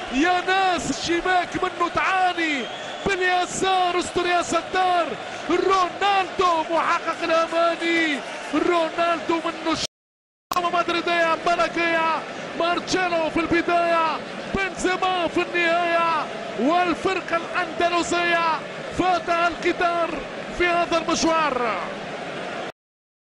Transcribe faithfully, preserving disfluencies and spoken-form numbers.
يا ناس الشباك منه تعاني، باليسار استر يا ستار. رونالدو محقق الاماني، رونالدو منه مدريدية ملكية. مارتشيلو في البداية، بنزيما في النهاية، والفرقة الأندلسية فاتها القطار في هذا المشوار.